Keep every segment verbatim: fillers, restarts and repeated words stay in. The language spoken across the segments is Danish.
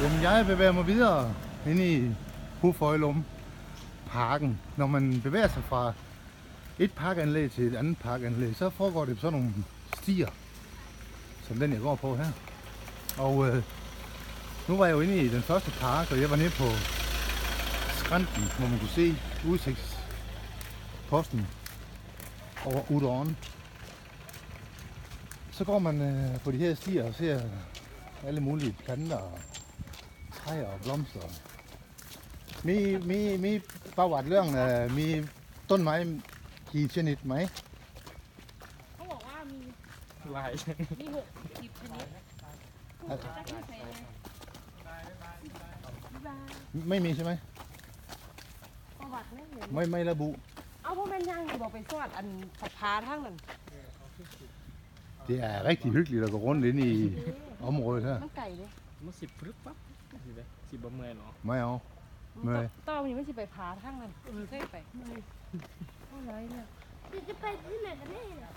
Jamen, jeg bevæger mig videre inde i Huføjlum Parken. Når man bevæger sig fra et parkanlæg til et andet parkanlæg, så foregår det på sådan nogle stier, som den jeg går på her. Og øh, nu var jeg jo inde i den første park, og jeg var nede på skrænten, hvor man kunne se udsigtsposten over Udåren. Så går man øh, på de her stier og ser alle mulige planter og træer og blomster. Mi mi mi ประวัติเรื่องเอ่อมีต้นไม้กี่ชนิดไหมเขาบอกว่ามีลายมีหกสิบชนิดพูดได้ที่ใส่เลยบายไม่มีใช่ไหมประวัติไม่เห็นไม่ไม่ระบุเอาพวกแม่นย่างบอกไปสวดอันผักพาทั้งนั้น Det er rigtig hyggeligt at gå rundt inde i området her. มันไก่เลยมันสิบฟรึบปั๊บสิบสิบบะเมยเนาะไม่เอา เมื่อยต้อมนี่ไม่ใช่ไปพาทั้งนั้นเคยไปเท่าไรเนี่ยจะไปที่ไหนกันแน่เนี่ย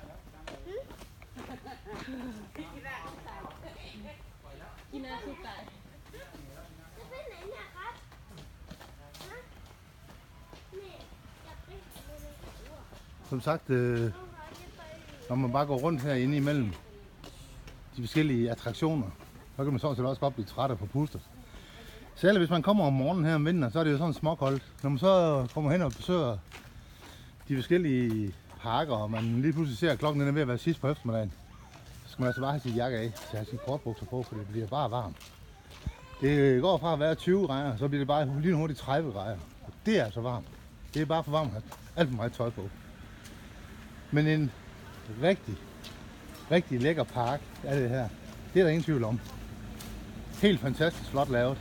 กินอาชีพไก่จะไปไหนเนี่ยครับฮะเนี่ยอยากไปไหนเลย Som sagt, øh, når man bare går rundt herinde imellem de forskellige attraktioner, så kan man sådan set også godt blive træt og forpustet. Særligt hvis man kommer om morgenen her om vinteren, så er det jo sådan småkoldt. Når man så kommer hen og besøger de forskellige parker, og man lige pludselig ser, at klokken er ved at være sidst på eftermiddagen, så skal man altså bare have sit jakke af, så have sine kortbukser på, for det bliver bare varmt. Det går fra at være tyve grader, så bliver det bare lige hurtigt tredive grader. Og det er altså varmt. Det er bare for varmt at have alt for meget tøj på. Men en rigtig, rigtig lækker park er det her. Det er der ingen tvivl om. Helt fantastisk flot lavet.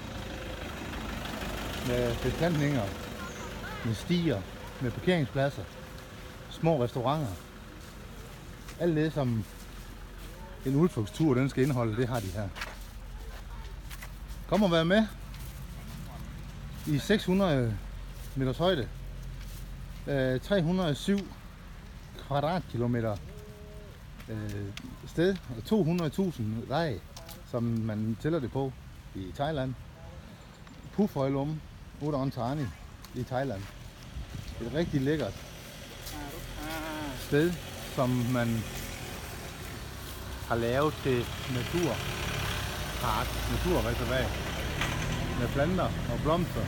Med beplantninger, med stier, med parkeringspladser, små restauranter. Alt det, som en udflugtstur den skal indeholde, det har de her. Kom og vær med i seks hundrede meters højde. tre hundrede og syv kvadratkilometer øh, sted og to hundrede tusind rej, som man tæller det på i Thailand. Huføjlum Udon Thani i Thailand. Et rigtig lækkert sted, som man har lavet til naturpark, naturreservat med planter og blomster.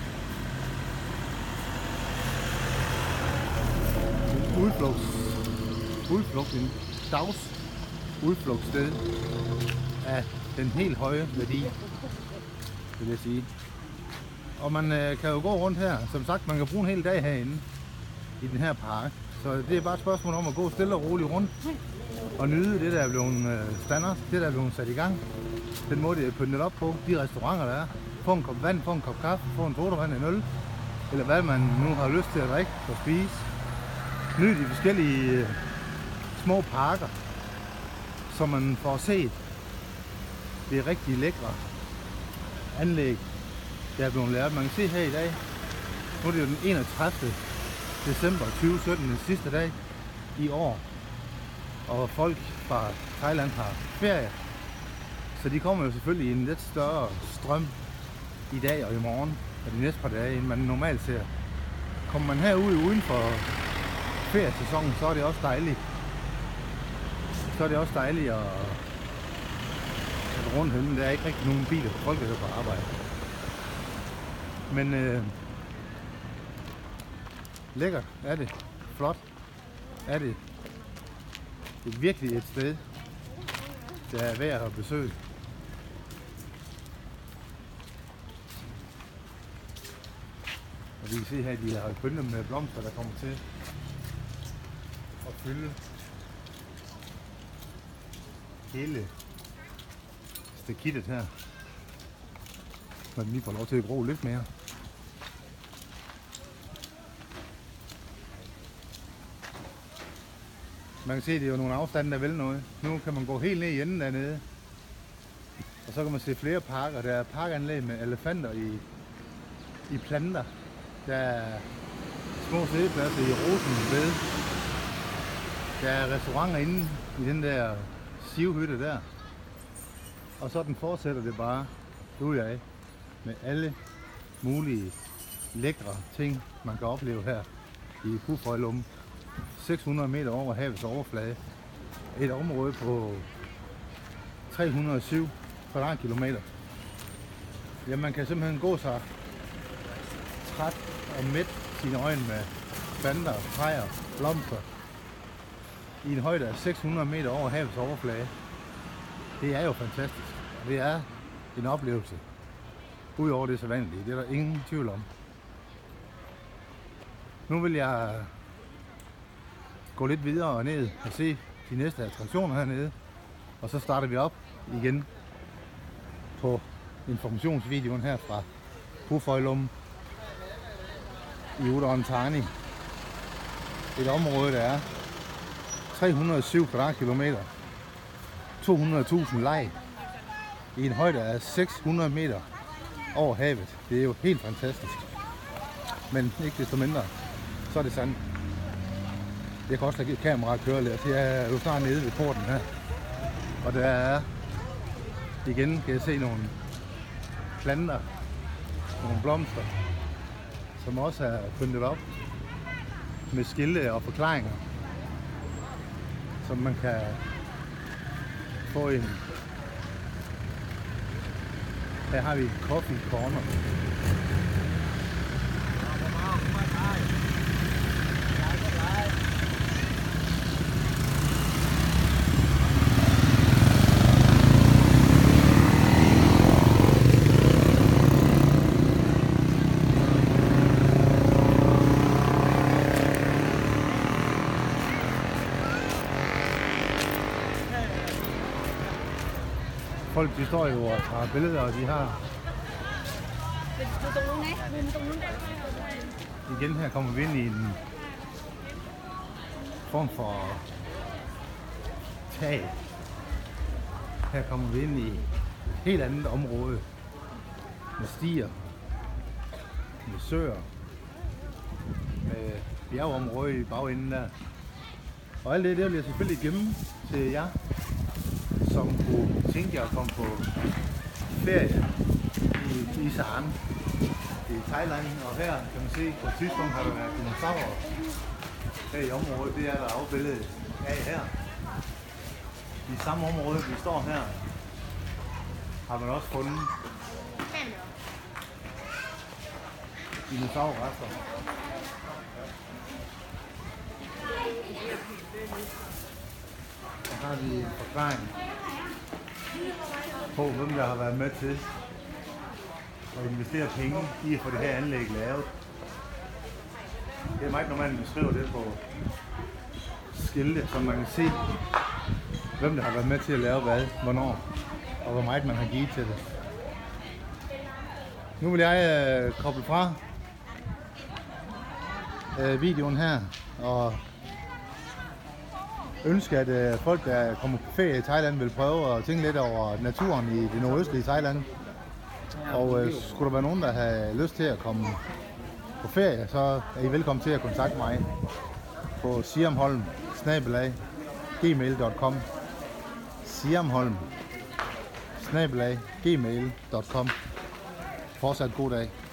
Udflugts, udflugt, en dags udflugtssted af den helt høje værdi, vil jeg sige. Og man øh, kan jo gå rundt her, som sagt, man kan bruge en hel dag herinde i den her park. Så det er bare et spørgsmål om at gå stille og roligt rundt og nyde det, der er blevet øh, standard, det, der er blevet sat i gang. Den måde, det er pyntet op på, de restauranter, der er. Få en kop vand, få en kop kaffe, få en sodavand, en øl, eller hvad man nu har lyst til at drikke og spise. Nyd de forskellige øh, små parker, som man får set. Det er rigtig lækre anlæg, der er blevet lavet. Man kan se her i dag, nu er det jo den enogtredivte december tyve sytten, den sidste dag i år. Og folk fra Thailand har ferie, så de kommer jo selvfølgelig i en lidt større strøm i dag og i morgen og de næste par dage, end man normalt ser. Kommer man herud uden for feriesæsonen, så er det også dejligt. Så er det også dejligt at, at rundt henne. Der er ikke rigtig nogen biler for folk, der er på arbejde. Men øh, lækkert er det. Flot er det. Det er virkelig et sted, der er værd at besøge. Og vi kan se her, at de har pyntet med blomster, der kommer til at fylde hele stakittet her. Så den lige får lov til at gro lidt mere. Man kan se, at det er jo nogle afstande, der vil noget. Nu kan man gå helt ned i enden dernede. Og så kan man se flere parker. Der er parkanlæg med elefanter i, i planter. Der er små sædepladser i Rosenbed. Der er restauranter inde i den der sivhytte der. Og sådan fortsætter det bare derudad med alle mulige lækre ting, man kan opleve her i Púfroylum. seks hundrede meter over havets overflade. Et område på tre hundrede og syv kvadratkilometer. Ja, man kan simpelthen gå sig træt og mæt sine øjne med planter, træer, blomster i en højde af seks hundrede meter over havets overflade. Det er jo fantastisk. Det er en oplevelse. Udover det sædvanlige, det er der ingen tvivl om. Nu vil jeg gå lidt videre og ned og se de næste attraktioner hernede. Og så starter vi op igen på informationsvideoen her fra Púfroylum i Udon Thani. Et område, der er tre hundrede og syv kvadratkilometer, to hundrede tusind leg i en højde af seks hundrede meter over havet. Det er jo helt fantastisk. Men ikke desto mindre, så er det sandt. Jeg kan også lade kameraet køre lidt. Jeg er jo snart nede ved porten her. Og der er, igen kan jeg se nogle planter, nogle blomster, som også er pyntet op med skilte og forklaringer, som man kan få en. Her har vi Coffee Corner. Folk de står jo og tager billeder, og de har. Igen her kommer vi ind i en form for tag. Her kommer vi ind i et helt andet område med stier, med søer, med bjergeområde i bagenden der. Og alt det der vil jeg selvfølgelig gemme til jer, som kunne tænke jer at komme på ferie i, i Saan i Thailand. Og her kan man se, på et tidspunkt har der været dinosaurer her i området. Det er der afbilledet af her. I samme område, vi står her, har man også fundet dinosaurrester. Så har vi en forklaring på, hvem der har været med til at investere penge i at få det her anlæg lavet. Det er meget normalt, at man skriver det på skilte, så man kan se, hvem der har været med til at lave hvad, hvornår, og hvor meget man har givet til det. Nu vil jeg øh, koble fra øh, videoen her og ønske, at øh, folk, der kommer på ferie i Thailand, vil prøve at tænke lidt over naturen i det nordøstlige Thailand. Og øh, skulle der være nogen, der har lyst til at komme på ferie, så er I velkommen til at kontakte mig på siamholm snabel-a gmail punktum com. siamholm snabel-a gmail punktum com. Fortsat god dag.